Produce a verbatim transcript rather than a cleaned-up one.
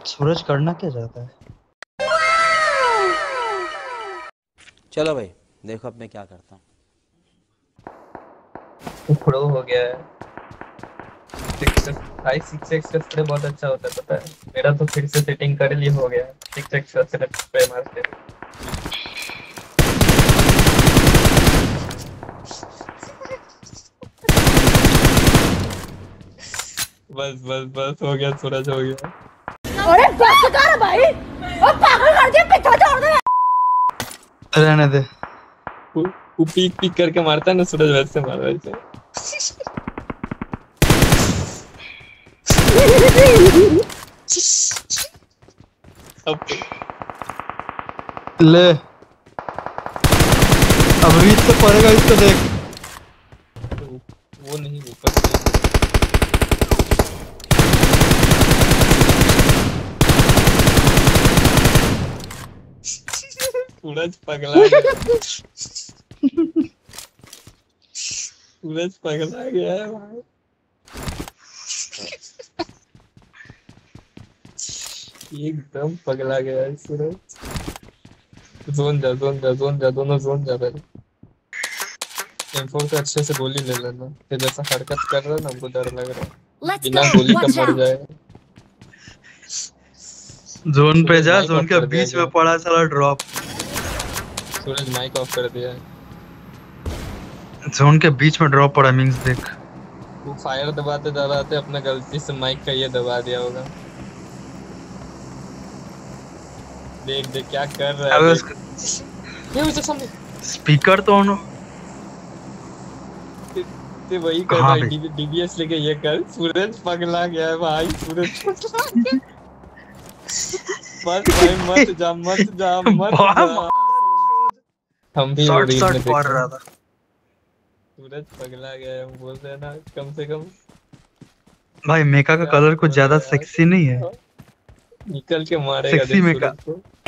सूरज करना क्या चाहता है? चलो भाई देखो अब मैं क्या करता हूँ। प्रो हो गया है। भाई सिक्स एक्स का स्प्रे बहुत अच्छा होता है पता है। मेरा तो फिर से सेटिंग कर लिए हो गया सिक्स एक्स का स्प्रे मारते हैं। बस बस बस हो गया, सूरज हो गया। अरे बस कर भाई, अब पागल कर दिया, पीछे छोड़ दे। रहने दे। वो वो पीक पीक करके मारता है ना सूरज, वैसे मार वैसे। अब ले अब रीच से पड़ेगा इसको देख। वो नहीं ऊपर से। सूरज पगला गया। सूरज पगला गया है भाई। एकदम पगला गया है सूरज। जोन जा जोन जा जोन जा, दोनों जोन जा पहले। एम फोर से अच्छे से गोली ले लेना, ये जैसा हरकत कर रहा है ना हमको डर लग रहा है, बिना गोली का मर जाएगा। जोन पे जा, माइक जोन ऑफ के कर दिया बीच क्या? में पड़ा साला ड्रॉप। सूरज माइक ऑफ कर दिया है। जोन के बीच में ड्रॉप पड़ा मींस देख। वो फायर दबाते दबाते अपना गलती से माइक का ये दबा दिया होगा। देख देख क्या कर रहा है। अबे देख। ये उसे सामने स्पीकर तो ऑन। ते वही कर हाँ भाई, भाई। डीबीएस लेके ये कर। सूरज पगला गया है भाई, सूरज पगला गया। मत भाई मत जा मत जा मत जा। हम भी शॉर्ट रील में शॉर्ट पड़ देखे रहा था। सूरज पगला गया है, हम बोल रहे हैं ना कम से कम। भाई मेका का क्या कलर कुछ बोले ज्यादा यार, सेक्सी नहीं है। निकल के मारेगा सेक्सी देख मेका। सूरज को।